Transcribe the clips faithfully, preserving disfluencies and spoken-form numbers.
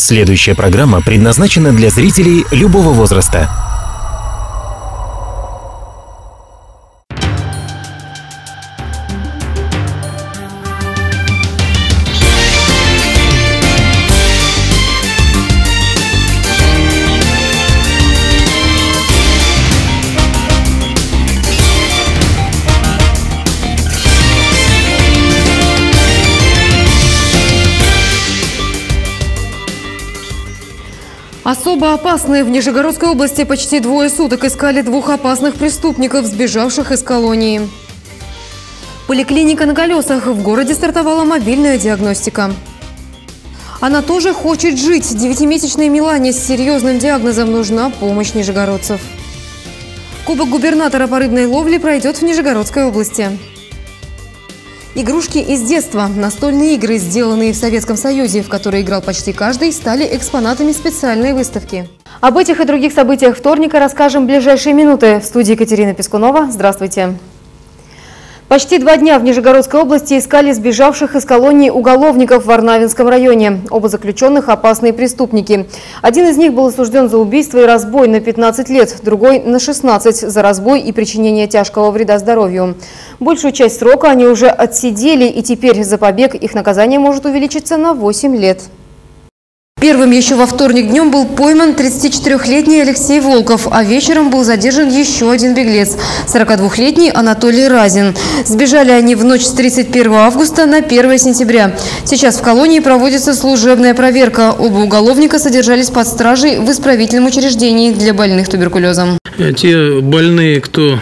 Следующая программа предназначена для зрителей любого возраста. Особо опасные. В Нижегородской области почти двое суток искали двух опасных преступников, сбежавших из колонии. Поликлиника на колесах. В городе стартовала мобильная диагностика. Она тоже хочет жить. Девятимесячной Милане с серьезным диагнозом нужна помощь нижегородцев. Кубок губернатора по рыбной ловле пройдет в Нижегородской области. Игрушки из детства. Настольные игры, сделанные в Советском Союзе, в которые играл почти каждый, стали экспонатами специальной выставки. Об этих и других событиях вторника расскажем в ближайшие минуты. В студии Екатерина Пескунова. Здравствуйте. Почти два дня в Нижегородской области искали сбежавших из колонии уголовников в Варнавинском районе. Оба заключенных – опасные преступники. Один из них был осужден за убийство и разбой на пятнадцать лет, другой – на шестнадцать за разбой и причинение тяжкого вреда здоровью. Большую часть срока они уже отсидели, и теперь за побег их наказание может увеличиться на восемь лет. Первым еще во вторник днем был пойман тридцатичетырёхлетний Алексей Волков, а вечером был задержан еще один беглец – сорокадвухлетний Анатолий Разин. Сбежали они в ночь с тридцать первого августа на первое сентября. Сейчас в колонии проводится служебная проверка. Оба уголовника содержались под стражей в исправительном учреждении для больных туберкулезом. Те больные, кто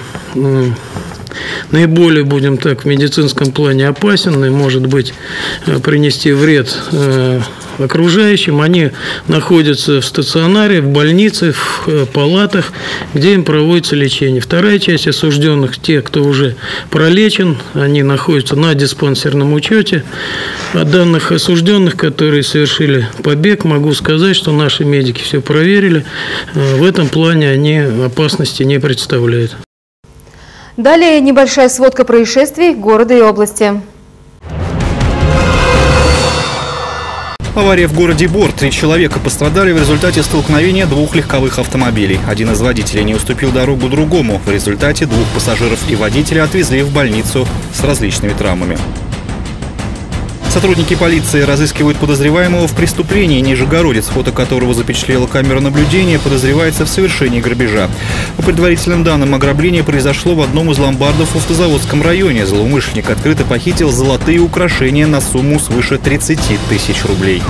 наиболее, будем так, в медицинском плане опасен и, может быть, принести вред окружающим, они находятся в стационаре, в больнице, в палатах, где им проводится лечение. Вторая часть осужденных, те, кто уже пролечен, они находятся на диспансерном учете. От данных осужденных, которые совершили побег, могу сказать, что наши медики все проверили. В этом плане они опасности не представляют. Далее небольшая сводка происшествий города и области. Авария в городе Бор. Три человека пострадали в результате столкновения двух легковых автомобилей. Один из водителей не уступил дорогу другому. В результате двух пассажиров и водителя отвезли в больницу с различными травмами. Сотрудники полиции разыскивают подозреваемого в преступлении. Нижегородец, фото которого запечатлела камера наблюдения, подозревается в совершении грабежа. По предварительным данным, ограбление произошло в одном из ломбардов в Автозаводском районе. Злоумышленник открыто похитил золотые украшения на сумму свыше тридцати тысяч рублей.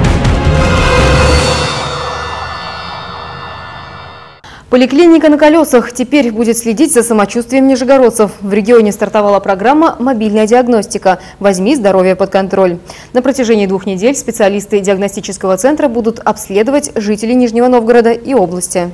Поликлиника на колесах теперь будет следить за самочувствием нижегородцев. В регионе стартовала программа «Мобильная диагностика. Возьми здоровье под контроль». На протяжении двух недель специалисты диагностического центра будут обследовать жителей Нижнего Новгорода и области.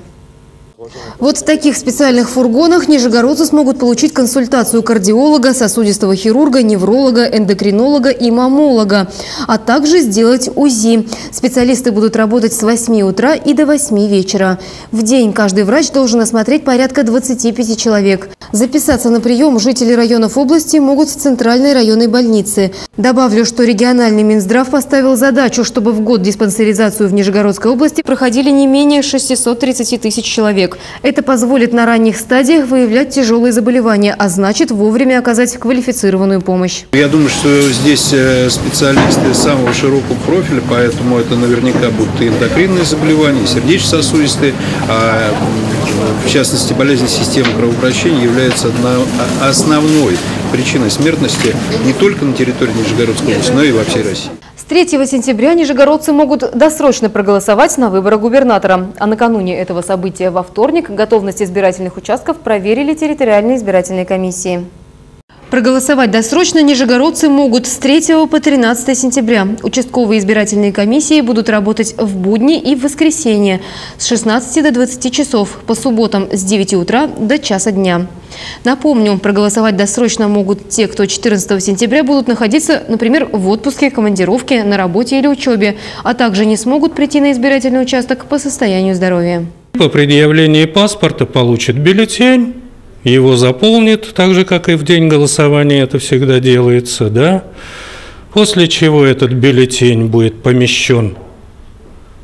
Вот в таких специальных фургонах нижегородцы смогут получить консультацию кардиолога, сосудистого хирурга, невролога, эндокринолога и маммолога, а также сделать УЗИ. Специалисты будут работать с восьми утра и до восьми вечера. В день каждый врач должен осмотреть порядка двадцати пяти человек. Записаться на прием жители районов области могут в центральной районной больнице. Добавлю, что региональный Минздрав поставил задачу, чтобы в год диспансеризацию в Нижегородской области проходили не менее шестисот тридцати тысяч человек. Это позволит на ранних стадиях выявлять тяжелые заболевания, а значит вовремя оказать квалифицированную помощь. Я думаю, что здесь специалисты самого широкого профиля, поэтому это наверняка будут и эндокринные заболевания, и сердечно-сосудистые, а в частности болезнь системы кровообращения является основной причиной смертности не только на территории Нижегородской области, но и во всей России. С третьего сентября нижегородцы могут досрочно проголосовать на выборах губернатора. А накануне этого события во вторник готовность избирательных участков проверили территориальные избирательные комиссии. Проголосовать досрочно нижегородцы могут с третьего по тринадцатое сентября. Участковые избирательные комиссии будут работать в будни и в воскресенье с шестнадцати до двадцати часов, по субботам с девяти утра до часа дня. Напомню, проголосовать досрочно могут те, кто четырнадцатого сентября будут находиться, например, в отпуске, командировке, на работе или учебе, а также не смогут прийти на избирательный участок по состоянию здоровья. По предъявлении паспорта получат бюллетень. Его заполнит, так же, как и в день голосования это всегда делается, да? После чего этот бюллетень будет помещен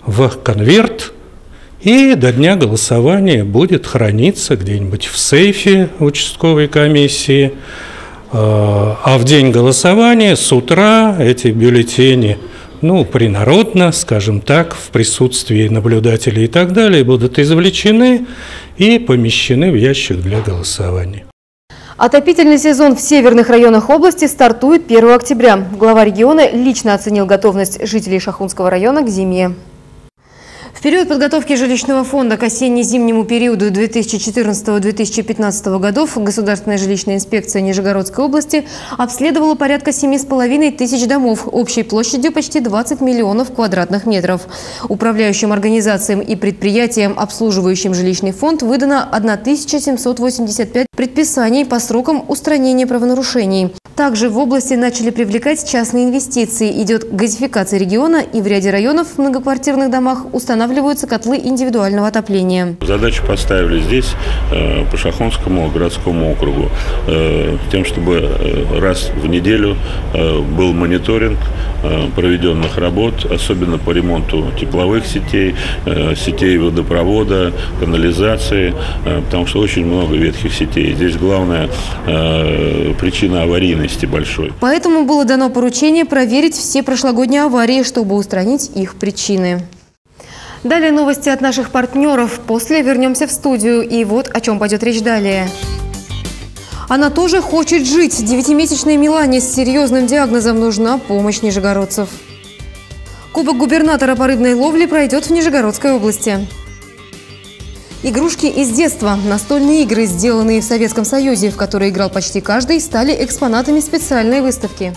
в конверт, и до дня голосования будет храниться где-нибудь в сейфе участковой комиссии. А в день голосования с утра эти бюллетени, ну, принародно, скажем так, в присутствии наблюдателей и так далее, будут извлечены и помещены в ящик для голосования. Отопительный сезон в северных районах области стартует первого октября. Глава региона лично оценил готовность жителей Шахунского района к зиме. В период подготовки жилищного фонда к осенне-зимнему периоду две тысячи четырнадцатого — две тысячи пятнадцатого годов Государственная жилищная инспекция Нижегородской области обследовала порядка семи с половиной тысяч домов общей площадью почти двадцать миллионов квадратных метров. Управляющим организациям и предприятиям, обслуживающим жилищный фонд, выдано тысяча семьсот восемьдесят пять предписаний по срокам устранения правонарушений. Также в области начали привлекать частные инвестиции. Идет газификация региона, и в ряде районов в многоквартирных домах устанавливаются котлы индивидуального отопления. Задачу поставили здесь, по Шахунскому городскому округу, тем, чтобы раз в неделю был мониторинг проведенных работ, особенно по ремонту тепловых сетей, сетей водопровода, канализации, потому что очень много ветхих сетей. Здесь главная причина аварийности большой. Поэтому было дано поручение проверить все прошлогодние аварии, чтобы устранить их причины. Далее новости от наших партнеров. После вернемся в студию. И вот о чем пойдет речь далее. Она тоже хочет жить. Девятимесячной Милане с серьезным диагнозом нужна помощь нижегородцев. Кубок губернатора по рыбной ловле пройдет в Нижегородской области. Игрушки из детства. Настольные игры, сделанные в Советском Союзе, в которые играл почти каждый, стали экспонатами специальной выставки.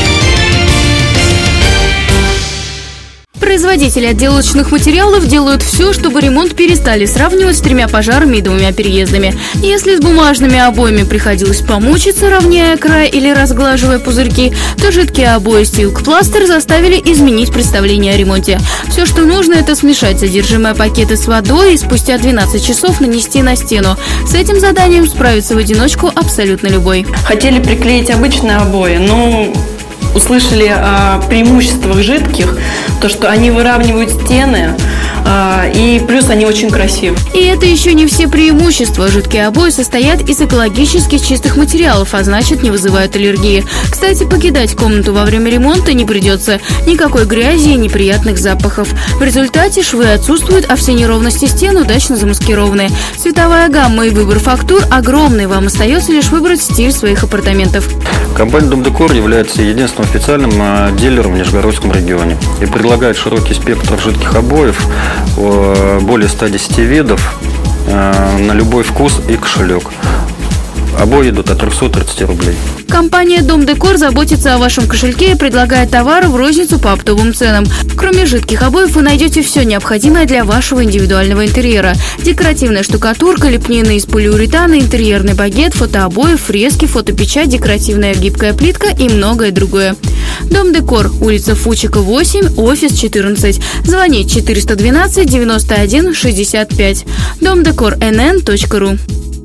Производители отделочных материалов делают все, чтобы ремонт перестали сравнивать с тремя пожарами и двумя переездами. Если с бумажными обоями приходилось помучиться, равняя край или разглаживая пузырьки, то жидкие обои Silk Plaster заставили изменить представление о ремонте. Все, что нужно, это смешать содержимое пакета с водой и спустя двенадцать часов нанести на стену. С этим заданием справится в одиночку абсолютно любой. Хотели приклеить обычные обои, но услышали о преимуществах жидких, то, что они выравнивают стены, и плюс они очень красивы. И это еще не все преимущества. Жидкие обои состоят из экологически чистых материалов, а значит, не вызывают аллергии. Кстати, покидать комнату во время ремонта не придется. Никакой грязи и неприятных запахов. В результате швы отсутствуют, а все неровности стен удачно замаскированы. Цветовая гамма и выбор фактур огромный. Вам остается лишь выбрать стиль своих апартаментов. Компания Дом Декор является единственным официальным дилером в Нижегородском регионе и предлагает широкий спектр жидких обоев, более ста десяти видов, на любой вкус и кошелек. Обои идут от трёхсот тридцати рублей. Компания Дом Декор заботится о вашем кошельке и предлагает товары в розницу по оптовым ценам. Кроме жидких обоев вы найдете все необходимое для вашего индивидуального интерьера. Декоративная штукатурка, лепнины из полиуретана, интерьерный багет, фотообои, фрески, фотопечать, декоративная гибкая плитка и многое другое. Дом Декор, улица Фучика, восемь, офис четырнадцать. Звонить четыреста двенадцать девяносто один шестьдесят пять. домдекор эн эн точка ру.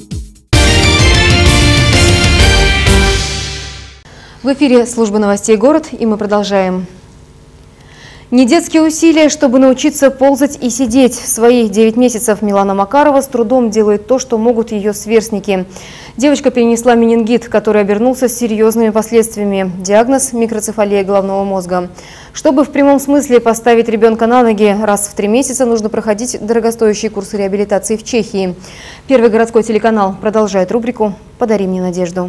В эфире служба новостей «Город», и мы продолжаем. Недетские усилия, чтобы научиться ползать и сидеть. В свои девять месяцев Милана Макарова с трудом делает то, что могут ее сверстники. Девочка перенесла менингит, который обернулся серьезными последствиями. Диагноз – микроцефалия головного мозга. Чтобы в прямом смысле поставить ребенка на ноги, раз в три месяца нужно проходить дорогостоящие курсы реабилитации в Чехии. Первый городской телеканал продолжает рубрику «Подари мне надежду».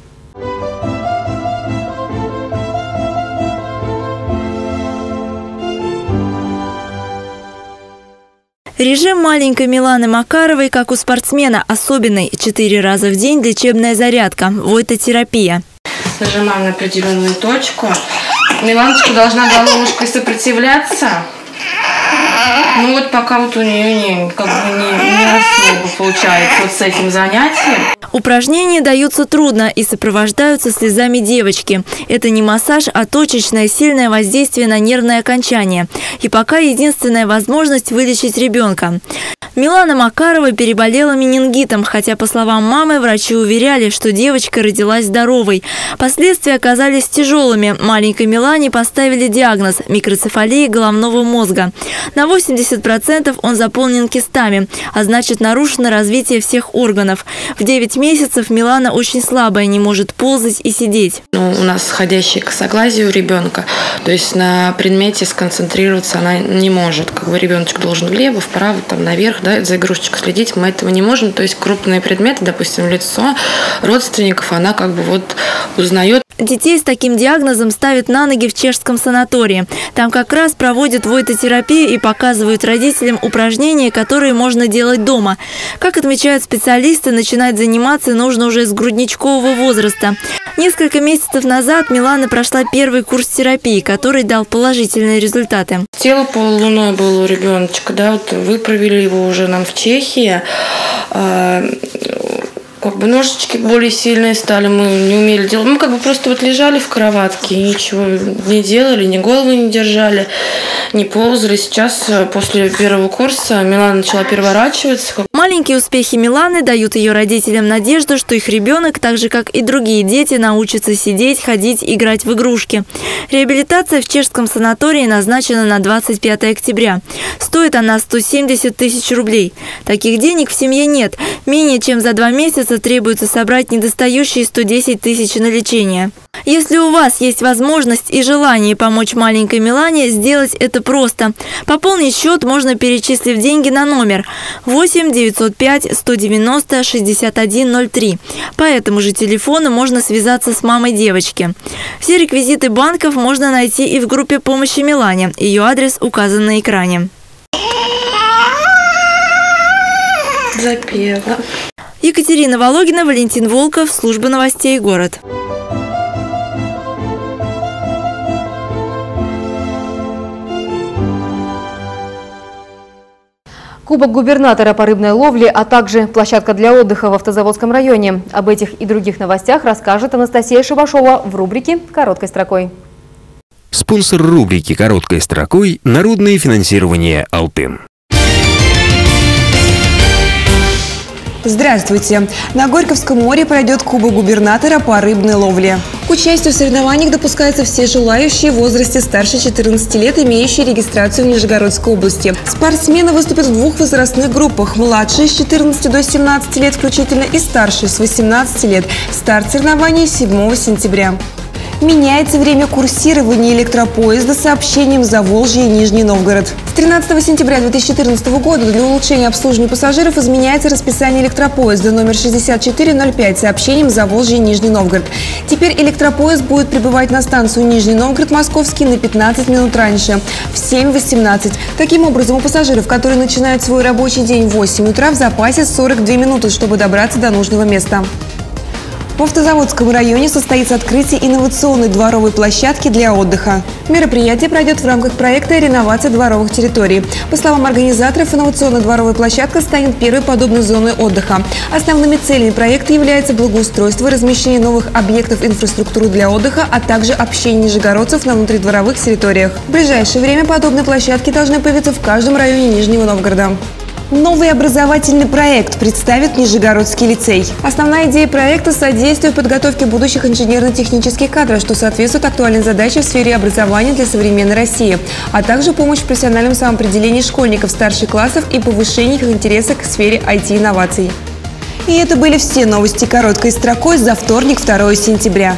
Режим маленькой Миланы Макаровой, как у спортсмена, особенный. Четыре раза в день лечебная зарядка, войта-терапия. Нажимаем на определенную точку. Миланочка должна головушкой сопротивляться. Ну вот пока вот у нее не, как бы не, не особо получается вот с этим занятием. Упражнения даются трудно и сопровождаются слезами девочки. Это не массаж, а точечное сильное воздействие на нервное окончание. И пока единственная возможность вылечить ребенка. Милана Макарова переболела менингитом, хотя, по словам мамы, врачи уверяли, что девочка родилась здоровой. Последствия оказались тяжелыми. Маленькой Милане поставили диагноз – микроцефалия головного мозга. На На восемьдесят процентов он заполнен кистами, а значит нарушено развитие всех органов. В девять месяцев Милана очень слабая, не может ползать и сидеть. Ну, у нас сходящее косоглазие у ребенка, то есть на предмете сконцентрироваться она не может. Как бы ребеночек должен влево, вправо, там наверх, да, за игрушечкой следить, мы этого не можем. То есть крупные предметы, допустим, лицо родственников, она как бы вот узнает. Детей с таким диагнозом ставят на ноги в чешском санатории. Там как раз проводят войтотерапию и показывают родителям упражнения, которые можно делать дома. Как отмечают специалисты, начинать заниматься нужно уже с грудничкового возраста. Несколько месяцев назад Милана прошла первый курс терапии, который дал положительные результаты. Тело полулуной было у ребеночка, да, вот выправили его уже нам в Чехии. Как бы ножички более сильные стали, мы не умели делать. Мы как бы просто вот лежали в кроватке и ничего не делали, ни головы не держали, не ползали. Сейчас, после первого курса, Милана начала переворачиваться. Маленькие успехи Миланы дают ее родителям надежду, что их ребенок, так же как и другие дети, научится сидеть, ходить, играть в игрушки. Реабилитация в чешском санатории назначена на двадцать пятое октября. Стоит она сто семьдесят тысяч рублей. Таких денег в семье нет. Менее чем за два месяца требуется собрать недостающие сто десять тысяч на лечение. Если у вас есть возможность и желание помочь маленькой Милане, сделать это просто. Пополнить счет можно, перечислив деньги на номер восемь девятьсот пять сто девяносто шестьдесят один ноль три. По этому же телефону можно связаться с мамой девочки. Все реквизиты банков можно найти и в группе помощи Милане. Ее адрес указан на экране. Запела. Екатерина Вологина, Валентин Волков, служба новостей «Город». Кубок губернатора по рыбной ловле, а также площадка для отдыха в Автозаводском районе. Об этих и других новостях расскажет Анастасия Шибашова в рубрике «Короткой строкой». Спонсор рубрики «Короткой строкой» – народное финансирование «Алтын». Здравствуйте! На Горьковском море пройдет Кубок губернатора по рыбной ловле. К участию в соревнованиях допускаются все желающие в возрасте старше четырнадцати лет, имеющие регистрацию в Нижегородской области. Спортсмены выступят в двух возрастных группах – младшие с четырнадцати до семнадцати лет включительно и старшие с восемнадцати лет. Старт соревнований седьмого сентября. Меняется время курсирования электропоезда с сообщением Заволжье и Нижний Новгород. С тринадцатого сентября две тысячи четырнадцатого года для улучшения обслуживания пассажиров изменяется расписание электропоезда номер шестьдесят четыре ноль пять с сообщением Заволжье и Нижний Новгород. Теперь электропоезд будет прибывать на станцию Нижний Новгород Московский на пятнадцать минут раньше, в семь восемнадцать. Таким образом, у пассажиров, которые начинают свой рабочий день в восемь утра, в запасе сорок две минуты, чтобы добраться до нужного места. В Автозаводском районе состоится открытие инновационной дворовой площадки для отдыха. Мероприятие пройдет в рамках проекта «Реновация дворовых территорий». По словам организаторов, инновационная дворовая площадка станет первой подобной зоной отдыха. Основными целями проекта являются благоустройство и размещение новых объектов инфраструктуры для отдыха, а также общение нижегородцев на внутридворовых территориях. В ближайшее время подобные площадки должны появиться в каждом районе Нижнего Новгорода. Новый образовательный проект представит Нижегородский лицей. Основная идея проекта – содействие подготовке будущих инженерно-технических кадров, что соответствует актуальной задаче в сфере образования для современной России, а также помощь в профессиональном самоопределении школьников старших классов и повышении их интереса к сфере ай ти-инноваций. И это были все новости короткой строкой за вторник, второго сентября.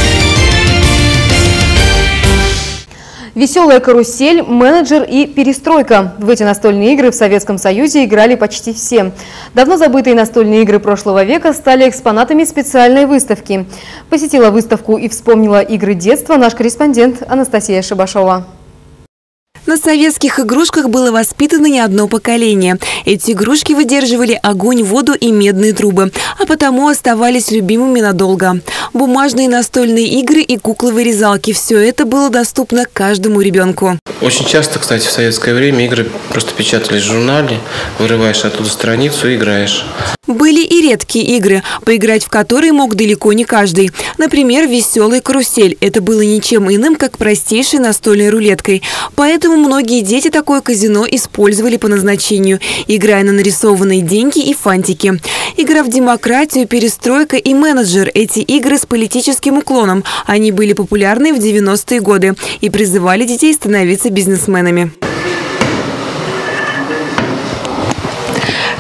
Веселая карусель, менеджер и перестройка. В эти настольные игры в Советском Союзе играли почти все. Давно забытые настольные игры прошлого века стали экспонатами специальной выставки. Посетила выставку и вспомнила игры детства наш корреспондент Анастасия Шибашова. На советских игрушках было воспитано не одно поколение. Эти игрушки выдерживали огонь, воду и медные трубы, а потому оставались любимыми надолго. Бумажные настольные игры и куклы-вырезалки – все это было доступно каждому ребенку. Очень часто, кстати, в советское время игры просто печатались в журнале, вырываешь оттуда страницу и играешь. Были и редкие игры, поиграть в которые мог далеко не каждый. Например, «Веселая карусель». Это было ничем иным, как простейшей настольной рулеткой. Поэтому многие дети такое казино использовали по назначению, играя на нарисованные деньги и фантики. Игра в демократию, перестройка и менеджер – эти игры с политическим уклоном. Они были популярны в девяностые годы и призывали детей становиться бизнесменами.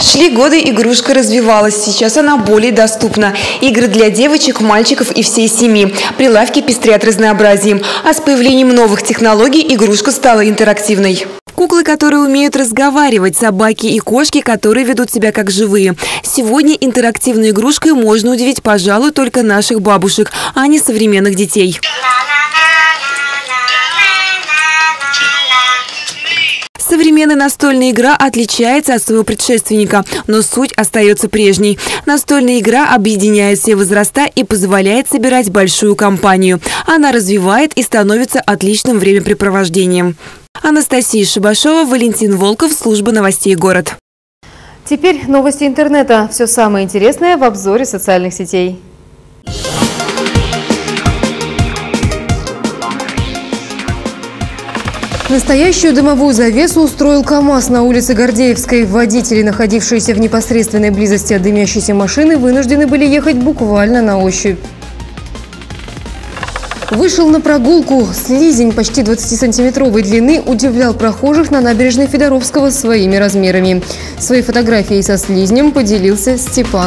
Шли годы, игрушка развивалась. Сейчас она более доступна. Игры для девочек, мальчиков и всей семьи. Прилавки пестрят разнообразием. А с появлением новых технологий игрушка стала интерактивной. Куклы, которые умеют разговаривать, собаки и кошки, которые ведут себя как живые. Сегодня интерактивной игрушкой можно удивить, пожалуй, только наших бабушек, а не современных детей. Современная настольная игра отличается от своего предшественника, но суть остается прежней. Настольная игра объединяет все возраста и позволяет собирать большую компанию. Она развивает и становится отличным времяпрепровождением. Анастасия Шибашова, Валентин Волков, служба новостей «Город». Теперь новости интернета. Все самое интересное в обзоре социальных сетей. Настоящую дымовую завесу устроил КАМАЗ на улице Гордеевской. Водители, находившиеся в непосредственной близости от дымящейся машины, вынуждены были ехать буквально на ощупь. Вышел на прогулку. Слизень почти двадцатисантиметровой длины удивлял прохожих на набережной Федоровского своими размерами. Своей фотографией со слизнем поделился Степан.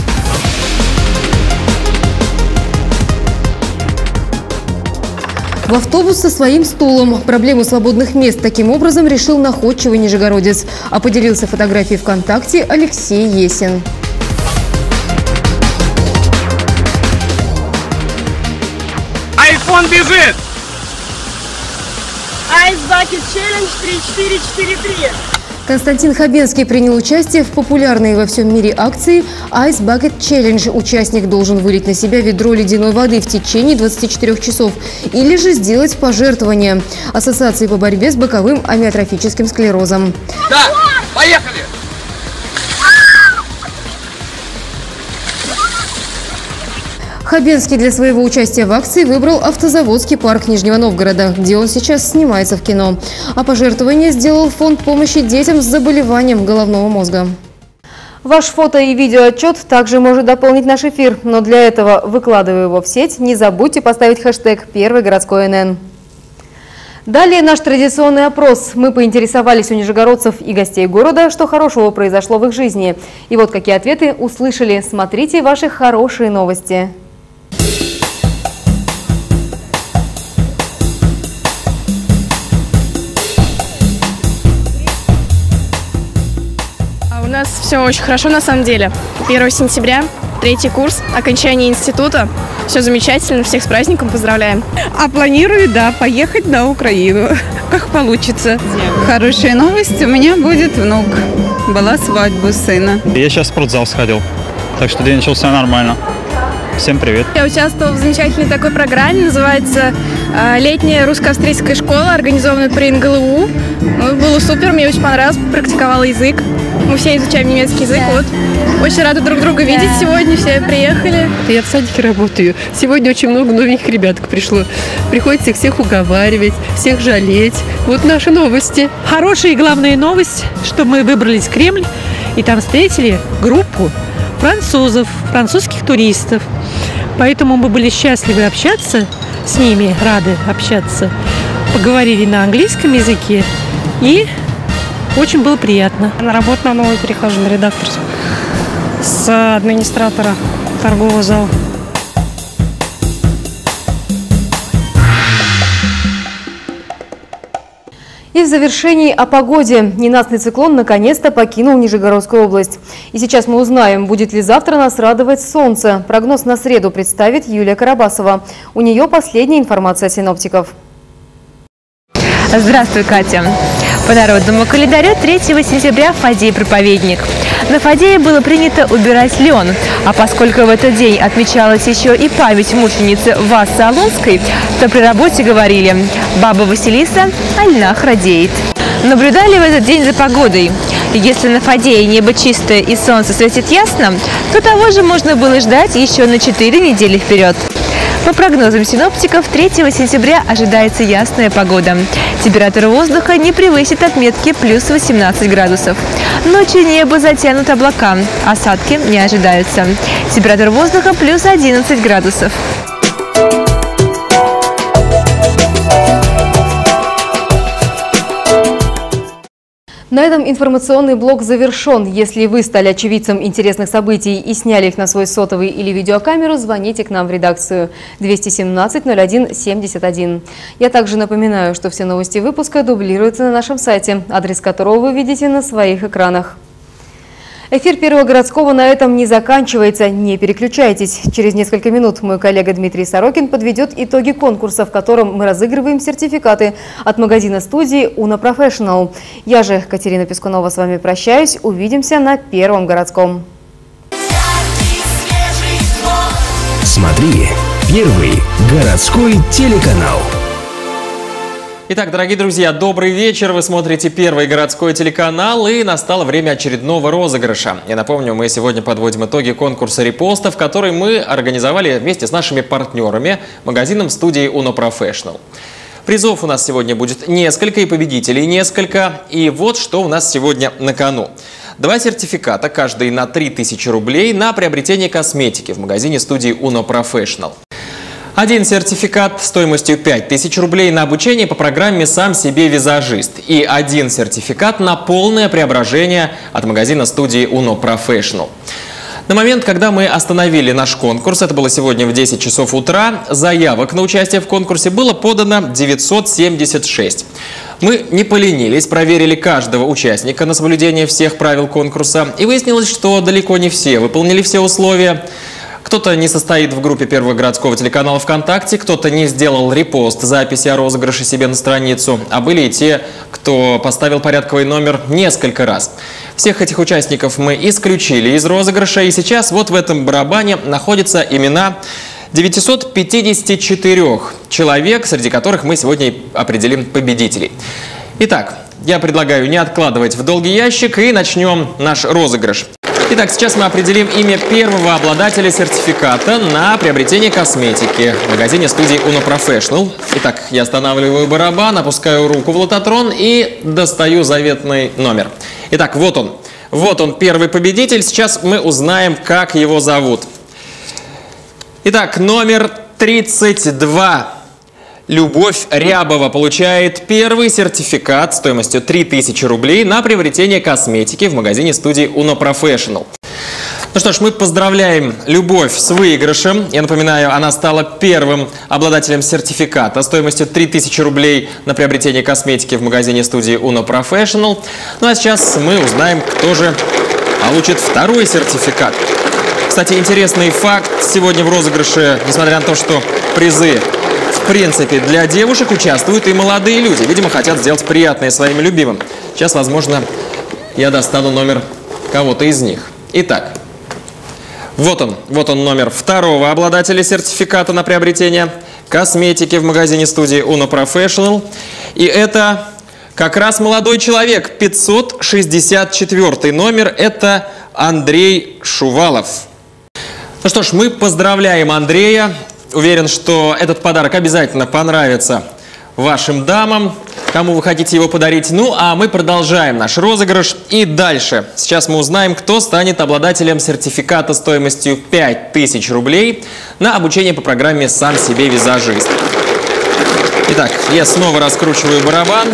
В автобус со своим стулом. Проблему свободных мест таким образом решил находчивый нижегородец. А поделился фотографией ВКонтакте Алексей Есин. Айфон бежит! Ice Bucket Challenge три четыре четыре три. Константин Хабенский принял участие в популярной во всем мире акции Ice Bucket Challenge. Участник должен вылить на себя ведро ледяной воды в течение двадцати четырёх часов или же сделать пожертвование Ассоциации по борьбе с боковым амиотрофическим склерозом. Да, поехали! Хабенский для своего участия в акции выбрал автозаводский парк Нижнего Новгорода, где он сейчас снимается в кино. А пожертвование сделал фонд помощи детям с заболеванием головного мозга. Ваш фото- и видеоотчет также может дополнить наш эфир, но для этого, выкладывая его в сеть, не забудьте поставить хэштег «Первый городской эн эн». Далее наш традиционный опрос. Мы поинтересовались у нижегородцев и гостей города, что хорошего произошло в их жизни. И вот какие ответы услышали. Смотрите ваши хорошие новости. У нас все очень хорошо на самом деле. первого сентября, третий курс, окончание института. Все замечательно, всех с праздником поздравляем. А планирую, да, поехать на Украину. Как получится. Хорошая новость, у меня будет внук. Была свадьба сына. Я сейчас в спортзал сходил, так что день начался нормально. Всем привет. Я участвовала в замечательной такой программе, называется «Летняя русско-австрийская школа», организованная при эн гэ эл у. Ну, было супер, мне очень понравилось, практиковала язык. Мы все изучаем немецкий язык. Вот. Очень рада друг друга видеть сегодня, все приехали. Я в садике работаю. Сегодня очень много новеньких ребяток пришло. Приходится их всех уговаривать, всех жалеть. Вот наши новости. Хорошая и главная новость, что мы выбрались в Кремль и там встретили группу французов, французских туристов. Поэтому мы были счастливы общаться с ними, рады общаться. Поговорили на английском языке и очень было приятно. На работу на новую перехожу, на редакторскую, с администратора торгового зала. И в завершении о погоде. Ненастный циклон наконец-то покинул Нижегородскую область. И сейчас мы узнаем, будет ли завтра нас радовать солнце. Прогноз на среду представит Юлия Карабасова. У нее последняя информация синоптиков. Здравствуй, Катя. По народному календарю третьего сентября Фадей проповедник. На Фадея было принято убирать лен, а поскольку в этот день отмечалась еще и память мученицы Васы Алунской, то при работе говорили «Баба Василиса, а льнах радеет». Наблюдали в этот день за погодой. Если на Фадее небо чистое и солнце светит ясно, то того же можно было ждать еще на четыре недели вперед. По прогнозам синоптиков, третьего сентября ожидается ясная погода. Температура воздуха не превысит отметки плюс восемнадцать градусов. Ночью небо затянут облака, осадки не ожидаются. Температура воздуха плюс одиннадцать градусов. На этом информационный блок завершен. Если вы стали очевидцем интересных событий и сняли их на свой сотовый или видеокамеру, звоните к нам в редакцию двести семнадцать ноль один семьдесят один. Я также напоминаю, что все новости выпуска дублируются на нашем сайте, адрес которого вы видите на своих экранах. Эфир Первого городского на этом не заканчивается. Не переключайтесь. Через несколько минут мой коллега Дмитрий Сорокин подведет итоги конкурса, в котором мы разыгрываем сертификаты от магазина студии Uno Professional. Я же, Катерина Пискунова, с вами прощаюсь. Увидимся на Первом городском. Смотри Первый городской телеканал. Итак, дорогие друзья, добрый вечер. Вы смотрите Первый городской телеканал, и настало время очередного розыгрыша. Я напомню, мы сегодня подводим итоги конкурса репостов, который мы организовали вместе с нашими партнерами, магазином студии Uno Professional. Призов у нас сегодня будет несколько, и победителей несколько. И вот что у нас сегодня на кону. Два сертификата, каждый на три тысячи рублей, на приобретение косметики в магазине студии Uno Professional. Один сертификат стоимостью пять тысяч рублей на обучение по программе «Сам себе визажист». И один сертификат на полное преображение от магазина студии Uno Professional. На момент, когда мы остановили наш конкурс, это было сегодня в десять часов утра, заявок на участие в конкурсе было подано девятьсот семьдесят шесть. Мы не поленились, проверили каждого участника на соблюдение всех правил конкурса. И выяснилось, что далеко не все выполнили все условия. Кто-то не состоит в группе Первого городского телеканала ВКонтакте, кто-то не сделал репост записи о розыгрыше себе на страницу, а были и те, кто поставил порядковый номер несколько раз. Всех этих участников мы исключили из розыгрыша, и сейчас вот в этом барабане находятся имена девятисот пятидесяти четырёх человек, среди которых мы сегодня определим победителей. Итак, я предлагаю не откладывать в долгий ящик и начнем наш розыгрыш. Итак, сейчас мы определим имя первого обладателя сертификата на приобретение косметики в магазине студии Uno Professional. Итак, я останавливаю барабан, опускаю руку в лототрон и достаю заветный номер. Итак, вот он. Вот он, первый победитель. Сейчас мы узнаем, как его зовут. Итак, номер тридцать два. Любовь Рябова получает первый сертификат стоимостью три тысячи рублей на приобретение косметики в магазине студии Uno Professional. Ну что ж, мы поздравляем Любовь с выигрышем. Я напоминаю, она стала первым обладателем сертификата стоимостью три тысячи рублей на приобретение косметики в магазине студии Uno Professional. Ну а сейчас мы узнаем, кто же получит второй сертификат. Кстати, интересный факт. Сегодня в розыгрыше, несмотря на то, что призы в принципе для девушек, участвуют и молодые люди. Видимо, хотят сделать приятное своим любимым. Сейчас, возможно, я достану номер кого-то из них. Итак, вот он. Вот он номер второго обладателя сертификата на приобретение косметики в магазине студии Uno Professional. И это как раз молодой человек. пятьсот шестьдесят четвёртый номер. Это Андрей Шувалов. Ну что ж, мы поздравляем Андрея. Уверен, что этот подарок обязательно понравится вашим дамам, кому вы хотите его подарить. Ну, а мы продолжаем наш розыгрыш. И дальше. Сейчас мы узнаем, кто станет обладателем сертификата стоимостью пять тысяч рублей на обучение по программе «Сам себе визажист». Итак, я снова раскручиваю барабан,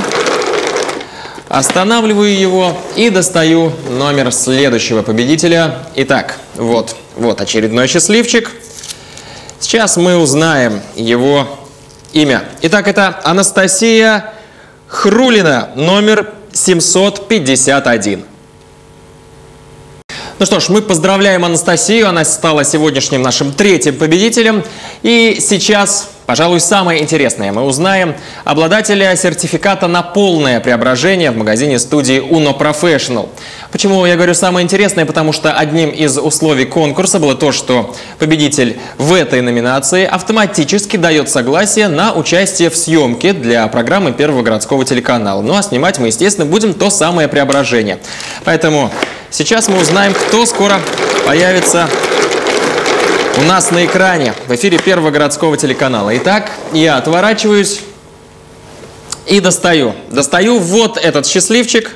останавливаю его и достаю номер следующего победителя. Итак, вот, вот очередной счастливчик. Сейчас мы узнаем его имя. Итак, это Анастасия Хрулина, номер семьсот пятьдесят один. Ну что ж, мы поздравляем Анастасию. Она стала сегодняшним нашим третьим победителем. И сейчас, пожалуй, самое интересное. Мы узнаем обладателя сертификата на полное преображение в магазине студии Uno Professional. Почему я говорю самое интересное? Потому что одним из условий конкурса было то, что победитель в этой номинации автоматически дает согласие на участие в съемке для программы Первого городского телеканала. Ну а снимать мы, естественно, будем то самое преображение. Поэтому сейчас мы узнаем, кто скоро появится у нас на экране в эфире Первого городского телеканала. Итак, я отворачиваюсь и достаю. Достаю вот этот счастливчик.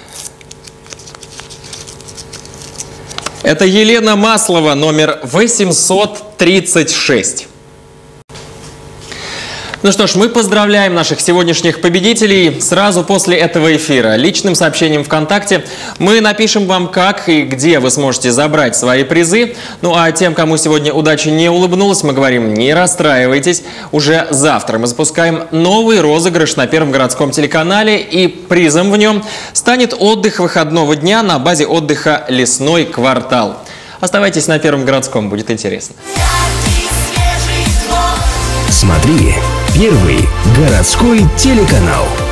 Это Елена Маслова, номер восемьсот тридцать шесть. Ну что ж, мы поздравляем наших сегодняшних победителей. Сразу после этого эфира личным сообщением ВКонтакте мы напишем вам, как и где вы сможете забрать свои призы. Ну а тем, кому сегодня удача не улыбнулась, мы говорим: не расстраивайтесь. Уже завтра мы запускаем новый розыгрыш на Первом городском телеканале, и призом в нем станет отдых выходного дня на базе отдыха «Лесной квартал». Оставайтесь на Первом городском, будет интересно. Смотри Первый городской телеканал.